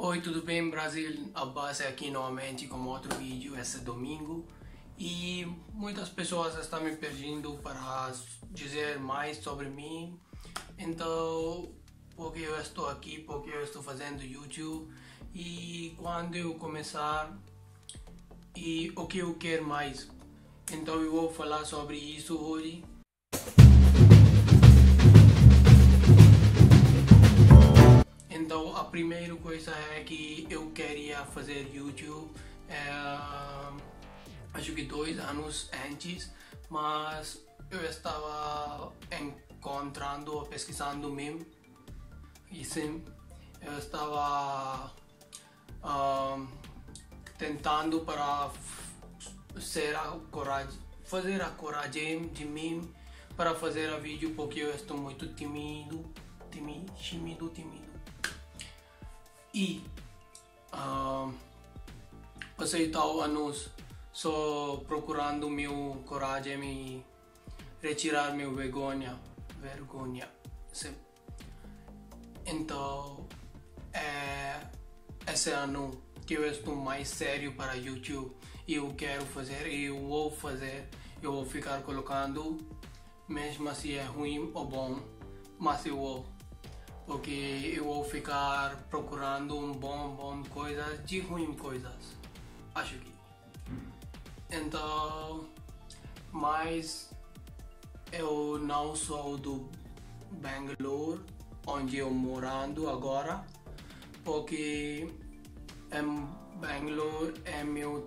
Oi, tudo bem, Brasil? Abbas é aqui novamente com outro vídeo esse domingo e muitas pessoas estão me pedindo para dizer mais sobre mim. Então, porque eu estou aqui, porque eu estou fazendo YouTube e quando eu começar e o que eu quero mais. Então eu vou falar sobre isso hoje. Então a primeira coisa é que eu queria fazer YouTube acho que 2 anos antes, mas eu estava encontrando, pesquisando mesmo e sim, eu estava tentando para fazer a coragem de mim para fazer a vídeo, porque eu estou muito tímido. E passei tal anos só procurando meu coragem e retirar meu vergonha. Sim. Então esse ano que eu estou mais sério para YouTube e eu quero fazer, eu vou ficar colocando, mesmo se é ruim ou bom, mas eu vou, porque eu vou ficar procurando bom coisas de ruim coisas, acho que. Então, mas eu não sou do Bangalore, onde eu morando agora, porque em Bangalore é meu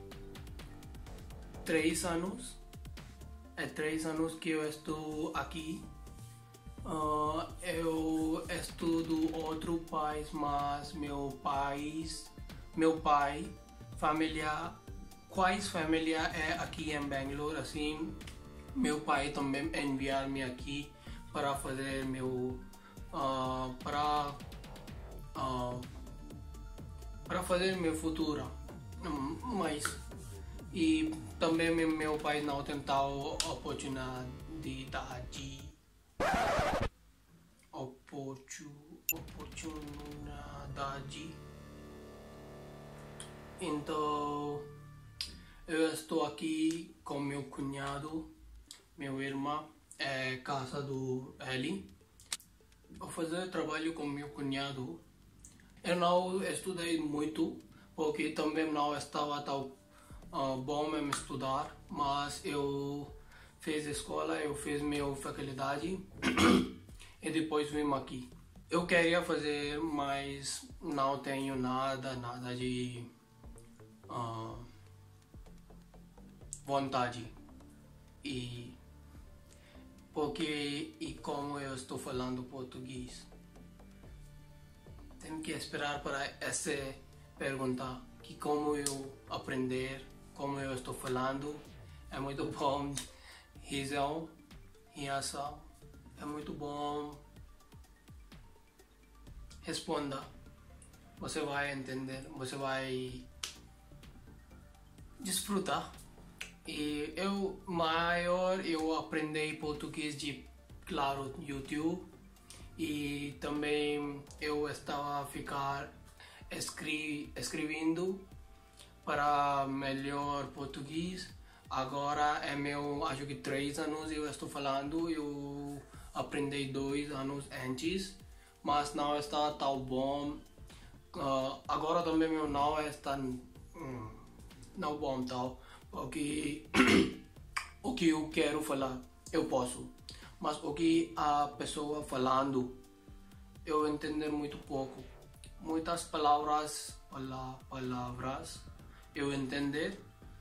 3 anos. É 3 anos que eu estou aqui. Eu estudo outro país, mas meu pai, família é aqui em Bangalore, assim, meu pai também enviar-me aqui para fazer meu, para fazer meu futuro, mas e também meu pai não tentou oportunidade. Então eu estou aqui com meu cunhado, meu irmão, casa do Eli. Vou fazer trabalho com meu cunhado. Eu não estudei muito, porque também não estava tão bom em estudar, mas eu fiz escola, eu fiz minha faculdade e depois vim aqui. Eu queria fazer, mas não tenho nada de vontade. E como eu estou falando português, tenho que esperar para essa pergunta, que como eu aprender, como eu estou falando, é muito bom. Reação, é muito bom. Responda, você vai entender, você vai desfrutar. E eu aprendi português de, claro, YouTube, e também eu estava escrevendo para melhor português. Agora é meu, acho que 3 anos eu estou falando, eu aprendi 2 anos antes, mas não está tão bom. Agora também meu não está não bom tal, porque o que eu quero falar eu posso, mas o que a pessoa falando eu entender muito pouco. Muitas palavras eu entender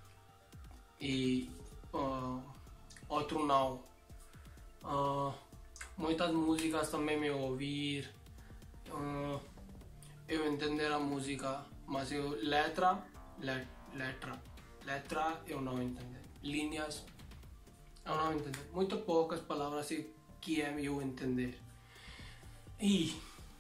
e outro não. Muitas músicas também me ouvir, eu entender a música, mas letra eu não entendo. Linhas eu não entendo. Muito poucas palavras que eu entender. E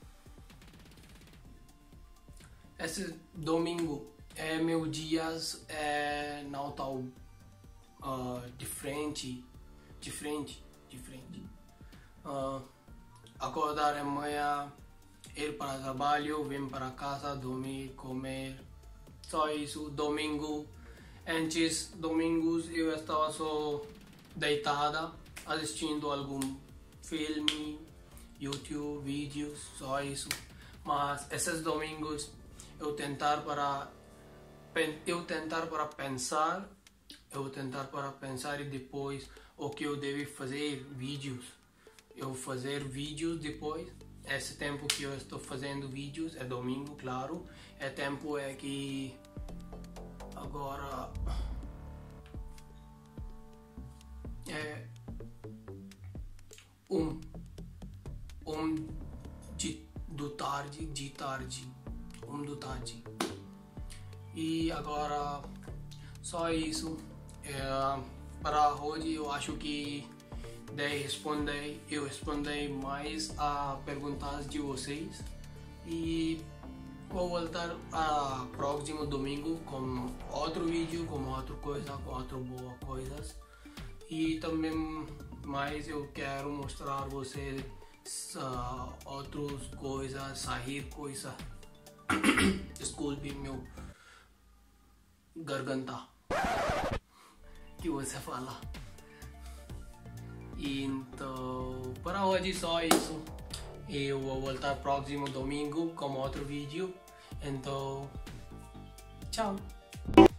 esse domingo é meu dias não tão diferente. Acordar amanhã ir para o trabalho, vir para casa, dormir, comer, só isso. Domingo, antes domingos eu estava só deitada assistindo algum filme, YouTube, vídeos, só isso. Mas esses domingos eu tentar para pensar, e depois o que eu devo fazer, vídeos. Eu fazer vídeos depois. Esse tempo que eu estou fazendo vídeos é domingo, claro. É tempo é que agora é do tarde, do tarde. E agora só isso. Para hoje eu acho que eu respondi mais a perguntas de vocês e vou voltar a próximo domingo com outro vídeo, com outra coisa, com outras boas coisas. E também mais eu quero mostrar a vocês outras coisas, sair coisas. Desculpe meu garganta que você fala. Então, para hoje só isso. Eu vou voltar próximo domingo com outro vídeo. Então, tchau.